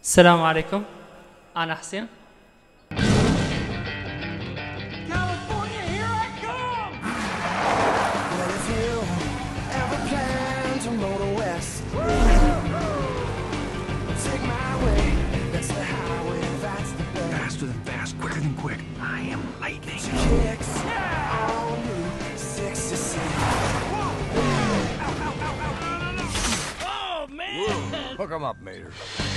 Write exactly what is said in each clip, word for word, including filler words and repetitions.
السلام عليكم، أنا حسين. Faster than fast, quicker than quick. I am lightning. Oh man! Hook 'em up, Mater.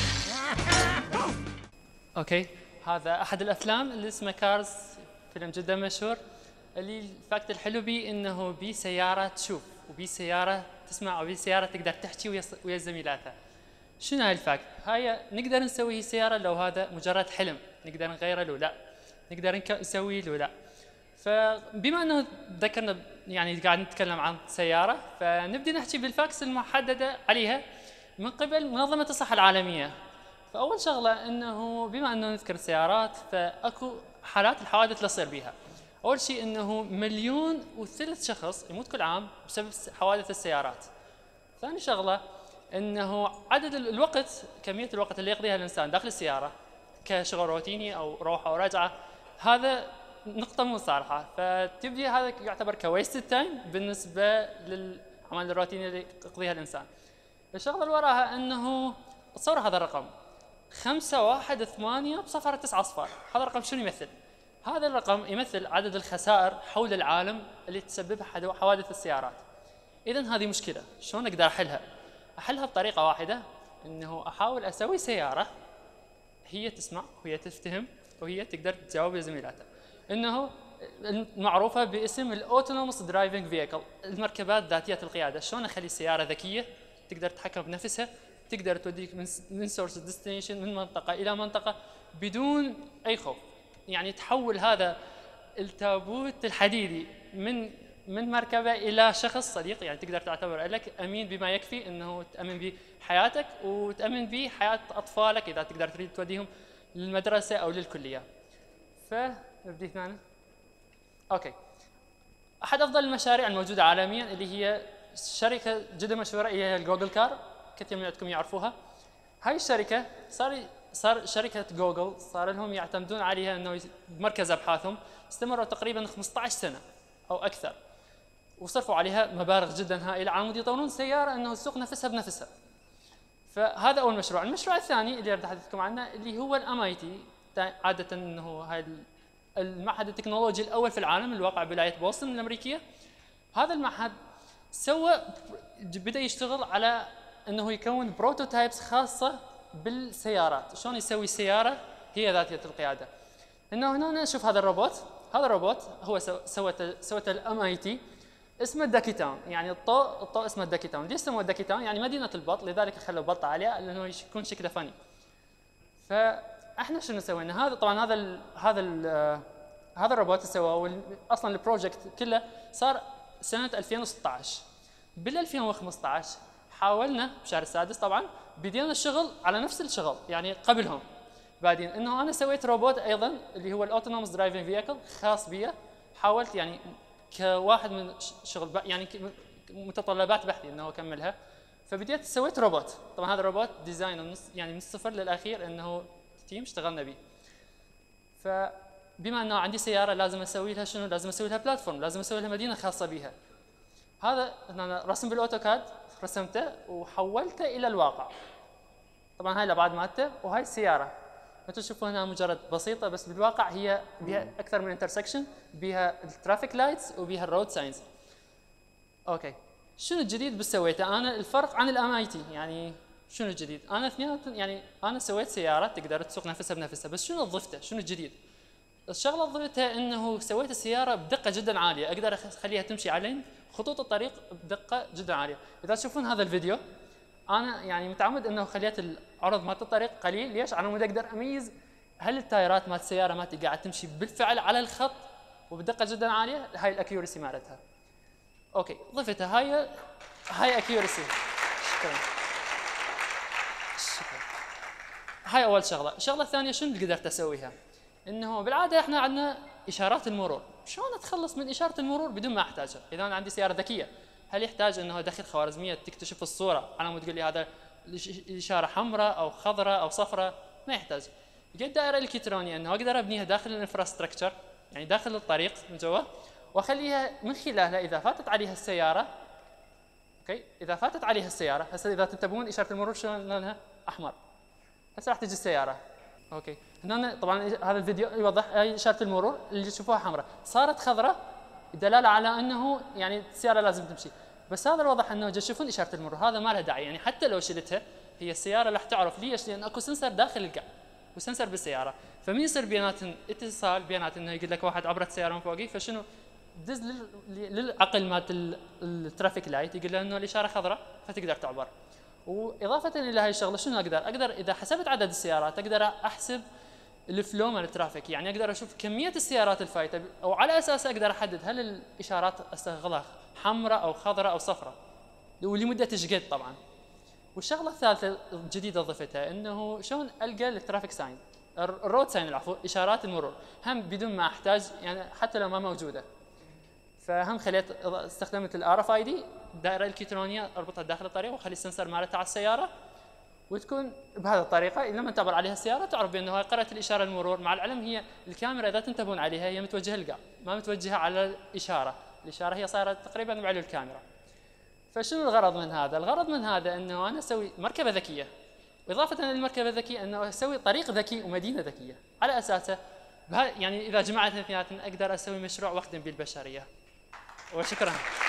أوكي، هذا أحد الأفلام اللي اسمه كارز، فيلم جدا مشهور. اللي الفاكت الحلو بيه إنه بيه سيارة تشوف، وبيه سيارة تسمع، وبيه سيارة تقدر تحكي ويا ويا زميلاتها. شنو هاي الفاكت؟ هاي نقدر نسوي هي سيارة لو هذا مجرد حلم، نقدر نغيره له لا، نقدر نسوي له لا. فبما انه ذكرنا يعني قاعد نتكلم عن سيارة، فنبدأ نحكي بالفاكس المحددة عليها من قبل منظمة الصحة العالمية. فأول شغلة إنه بما إنه نذكر السيارات، فأكو حالات الحوادث اللي تصير بيها. أول شيء إنه مليون وثلث شخص يموت كل عام بسبب حوادث السيارات. ثاني شغلة إنه عدد الوقت، كمية الوقت اللي يقضيها الإنسان داخل السيارة كشغل روتيني أو روحة أو رجعة، هذا نقطة مو صالحة. فتبدي هذا يعتبر كويست تايم بالنسبة للعمل الروتيني اللي يقضيها الإنسان. الشغلة اللي وراها إنه تصور هذا الرقم خمسة واحد ثمانية بصفر تسعة أصفار. هذا الرقم شنو يمثل؟ هذا الرقم يمثل عدد الخسائر حول العالم اللي تسببها حوادث السيارات. إذن هذه مشكلة، شلون أقدر أحلها؟ أحلها بطريقة واحدة، إنه أحاول أسوي سيارة هي تسمع وهي تفتهم وهي تقدر تجاوب لزميلاتها. إنه معروفة باسم الأوتونوموس درايفنج فيكل، المركبات ذاتية القيادة. شلون أخلي السيارة ذكية تقدر تتحكم بنفسها، تقدر توديك من من سورس ديستنيشن، من منطقة إلى منطقة بدون أي خوف. يعني تحول هذا التابوت الحديدي من من مركبة إلى شخص صديق، يعني تقدر تعتبر لك أمين بما يكفي إنه تأمن به حياتك وتأمن به حياة أطفالك إذا تقدر تريد توديهم للمدرسة أو للكلية. فنبدي هنا. أوكي. أحد أفضل المشاريع الموجودة عالمياً اللي هي شركة جدا مشهورة، هي الجوجل كار، كثير من عندكم يعرفوها. هاي الشركة صار صار شركة جوجل صار لهم يعتمدون عليها إنه مركز أبحاثهم، استمروا تقريباً خمسة عشر سنة أو أكثر، وصرفوا عليها مبالغ جدا هائلة على مود يطورون سيارة إنه تسوق نفسها بنفسها. فهذا أول مشروع. المشروع الثاني اللي بدي أحدثكم عنه اللي هو الام اي تي، عادة إنه هاي المعهد التكنولوجي الأول في العالم الواقع بولاية بوسطن الأمريكية. هذا المعهد سوى بدأ يشتغل على إنه يكون بروتوتايبس خاصة بالسيارات. شلون يسوي سيارة هي ذاتية القيادة؟ إنه هنا نشوف هذا الروبوت، هذا الروبوت هو سوته سوته الام اي تي، اسمه داكي تاون، يعني الطو الطو اسمه داكي تاون. ليش سموه داكي تاون؟ يعني مدينة البط، لذلك خلوا بط عليها لأنه يكون شكله فني. فاحنا شنو سوينا؟ هذا طبعا هذا ال هذا ال هذا الروبوت سواه، اصلا البروجكت كله صار سنة ألفين وستة عشر. بال ألفين وخمسة عشر حاولنا بشهر السادس طبعا بدينا الشغل على نفس الشغل، يعني قبلهم بعدين انه انا سويت روبوت ايضا اللي هو الاوتونوموس درايفنج فيكل خاص بي. حاولت يعني كواحد من شغل يعني متطلبات بحثي انه اكملها، فبديت سويت روبوت. طبعا هذا الروبوت ديزاين يعني من الصفر للاخير، انه تيم اشتغلنا به. فبما انه عندي سياره لازم اسوي لها شنو؟ لازم اسوي لها بلاتفورم، لازم اسوي لها مدينه خاصه بها. هذا انا رسم بالاوتوكاد، رسمته وحولته الى الواقع. طبعا هاي الابعاد مالته، وهاي السياره انتم تشوفون هنا مجرد بسيطه، بس بالواقع هي بها اكثر من انترسكشن، بها الترافيك لايتس وبها الرود ساينز. اوكي، شنو الجديد بسويته انا؟ الفرق عن الام اي تي يعني شنو الجديد؟ انا اثنيناتهم يعني انا سويت سياره تقدر تسوق نفسها بنفسها، بس شنو ضفته؟ شنو الجديد؟ الشغله اللي ضفتها انه سويت السياره بدقه جدا عاليه، اقدر اخليها تمشي على خطوط الطريق بدقه جدا عاليه. اذا تشوفون هذا الفيديو انا يعني متعمد انه خليت العرض مالت الطريق قليل. ليش؟ على مود اقدر اميز هل التايرات مالت السياره مالتي قاعد تمشي بالفعل على الخط وبدقه جدا عاليه. هاي الاكيورسي مالتها. اوكي، ضفتها هاي هاي اكيورسي. شكرا شكرا. هاي اول شغله. الشغله الثانيه شنو اللي قدرت اسويها؟ انه بالعاده احنا عندنا اشارات المرور. شلون اتخلص من اشاره المرور بدون ما احتاجها؟ اذا انا عندي سياره ذكيه، هل يحتاج انه ادخل خوارزميه تكتشف الصوره على مود تقول لي هذا الاشاره حمراء او خضراء او صفراء ما يحتاج. يجي الدائره الالكترونيه انه اقدر ابنيها داخل الانفراستراكشر، يعني داخل الطريق من جوا، واخليها من خلالها اذا فاتت عليها السياره، اوكي، اذا فاتت عليها السياره، هسه اذا تنتبهون اشاره المرور شلون لونها احمر، هسه راح تجي السياره، اوكي، هنا طبعا هذا الفيديو يوضح هاي اشاره المرور اللي تشوفوها حمراء، صارت خضراء دلاله على انه يعني السياره لازم تمشي، بس هذا الوضح انه تشوفون اشاره المرور هذا ما لها داعي، يعني حتى لو شلتها هي السياره راح تعرف ليش؟ لان اكو سنسر داخل القاع وسنسر بالسياره، فمن يصير بيناتهم اتصال بينات انه يقول لك واحد عبرت سياره من فوقي، فشنو؟ دز للعقل مالت الترافيك لايت يقول له انه الاشاره خضراء فتقدر تعبر. واضافه الى هاي الشغله شنو اقدر؟ اقدر اذا حسبت عدد السيارات اقدر احسب الفلو مال الترافيك، يعني اقدر اشوف كميه السيارات الفايته او على اساسه اقدر احدد هل الاشارات استغلها حمراء او خضراء او صفراء ولمده ايش قد طبعا. والشغله الثالثه الجديده ضفتها انه شلون القى الترافيك ساين، الرود ساين العفو، اشارات المرور هم بدون ما احتاج يعني حتى لو ما موجوده. فهم خليت استخدمت الار اف اي دي دائره الكترونيه اربطها داخل الطريق واخلي السنسر مالتها على السياره، وتكون بهذه الطريقه لما تعبر عليها السياره تعرف بانه قرأت الاشاره المرور، مع العلم هي الكاميرا اذا تنتبهون عليها هي متوجهه للقاع ما متوجهه على الاشاره، الاشاره هي صارت تقريبا بعلو الكاميرا. فشنو الغرض من هذا؟ الغرض من هذا انه انا اسوي مركبه ذكيه، واضافه للمركبه الذكيه انه اسوي طريق ذكي ومدينه ذكيه، على اساسه يعني اذا جمعت الاثنين اقدر اسوي مشروع واخدم به البشريه. وشكرا.